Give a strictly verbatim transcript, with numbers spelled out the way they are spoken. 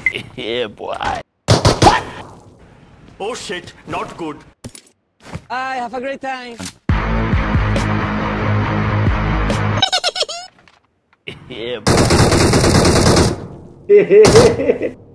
Yeah, boy. What? Oh shit, not good. I have a great time. Yeah, boy.